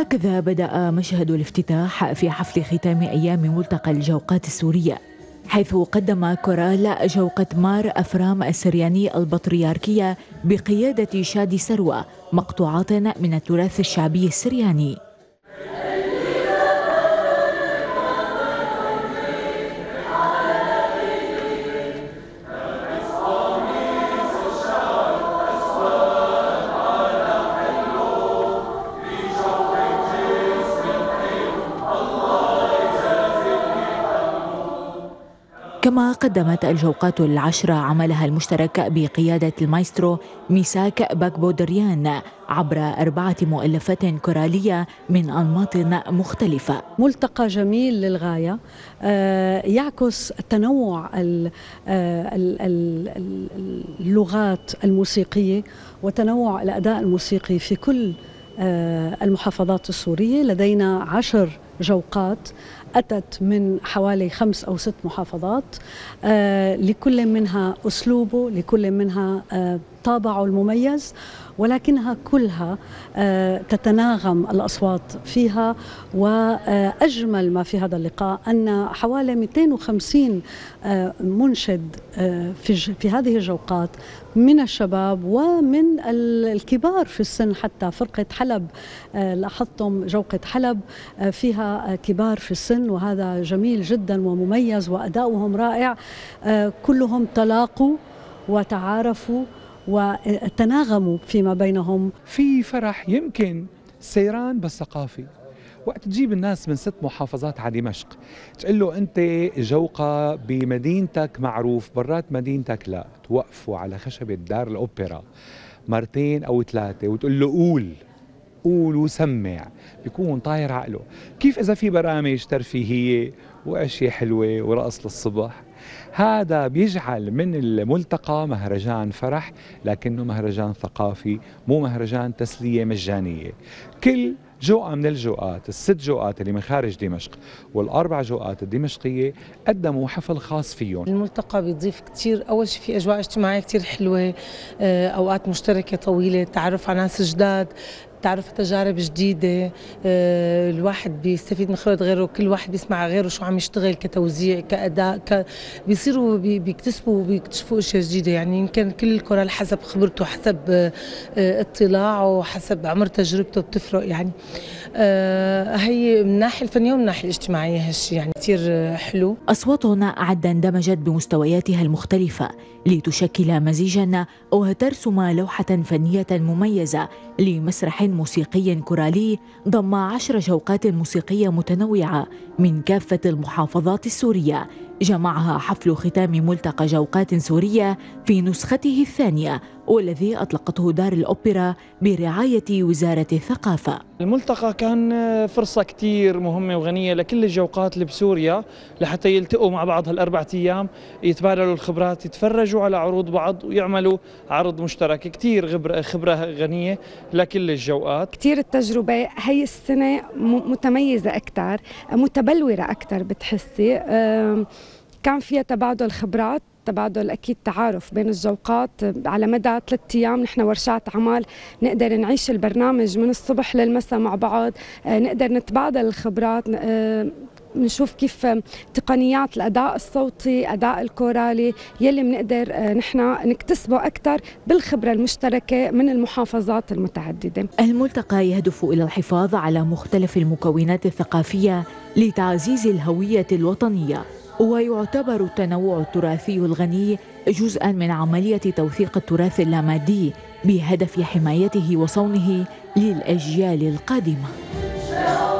هكذا بدأ مشهد الافتتاح في حفل ختام أيام ملتقى الجوقات السورية، حيث قدم كورال جوقة مار أفرام السرياني البطريركية بقيادة شادي سروة مقطوعات من التراث الشعبي السرياني. كما قدمت الجوقات العشرة عملها المشترك بقيادة المايسترو ميساك باكبودريان عبر 4 مؤلفات كورالية من أنماط مختلفة. ملتقى جميل للغاية، يعكس تنوع اللغات الموسيقية وتنوع الأداء الموسيقي في كل المحافظات السورية. لدينا 10 جوقات أتت من حوالي 5 أو 6 محافظات، لكل منها أسلوبه، لكل منها طابعه المميز، ولكنها كلها تتناغم الأصوات فيها. وأجمل ما في هذا اللقاء أن حوالي 250 منشد في هذه الجوقات من الشباب ومن الكبار في السن، حتى فرقة حلب لاحظتم جوقة حلب فيها كبار في السن، وهذا جميل جدا ومميز وأداؤهم رائع. كلهم تلاقوا وتعارفوا وتناغموا فيما بينهم. في فرح يمكن سيران بس ثقافي، وقت تجيب الناس من 6 محافظات على دمشق تقول له أنت جوقة بمدينتك معروف، برات مدينتك لا، توقفوا على خشبة دار الأوبرا 2 أو 3 وتقول له قول وسمع، بيكون طاير عقله. كيف إذا في برامج ترفيهية وأشياء حلوة ورقص للصبح؟ هذا بيجعل من الملتقى مهرجان فرح، لكنه مهرجان ثقافي، مو مهرجان تسلية مجانية. كل جوقة من الجوقات، ال6 جوقات اللي من خارج دمشق وال4 جوقات الدمشقية قدموا حفل خاص فيهم. الملتقى بيضيف كتير، أول شيء في أجواء اجتماعية كتير حلوة، أوقات مشتركة طويلة، تعرف على ناس جداد، تعرف تجارب جديدة، الواحد بيستفيد من خبرة غيره، كل واحد بيسمع غيره شو عم يشتغل كتوزيع كأداء، بيصيروا بيكتسبوا وبيكتشفوا أشياء جديدة. يعني يمكن كل الكورال حسب خبرته، حسب اطلاعه، حسب عمر تجربته بتفرق. يعني هي من الناحية الفنية ومن الناحية الاجتماعية هالشيء يعني كتير حلو. أصواتنا أعد اندمجت بمستوياتها المختلفة لتشكل مزيجا وترسم لوحة فنية مميزة لمسرح موسيقي كورالي ضم 10 جوقات موسيقية متنوعة من كافة المحافظات السورية، جمعها حفل ختام ملتقى جوقات سورية في نسخته الثانية، والذي أطلقته دار الأوبرا برعاية وزارة الثقافة. الملتقى كان فرصة كتير مهمة وغنية لكل الجوقات اللي بسوريا لحتى يلتقوا مع بعض هال4 أيام، يتبادلوا الخبرات، يتفرجوا على عروض بعض ويعملوا عرض مشترك. كتير خبرة غنية لكل الجوقات. كتير التجربة هي السنة متميزة أكتر، متبلورة أكتر بتحسي، كان فيها تبادل خبرات، تبادل أكيد تعارف بين الجوقات. على مدى 3 أيام نحن ورشات عمل نقدر نعيش البرنامج من الصبح للمساء مع بعض، نقدر نتبادل الخبرات، نشوف كيف تقنيات الأداء الصوتي، أداء الكورالي يلي بنقدر نحن نكتسبه أكثر بالخبرة المشتركة من المحافظات المتعددة. الملتقى يهدف إلى الحفاظ على مختلف المكونات الثقافية لتعزيز الهوية الوطنية، ويعتبر التنوع التراثي الغني جزءاً من عملية توثيق التراث اللامادي بهدف حمايته وصونه للأجيال القادمة.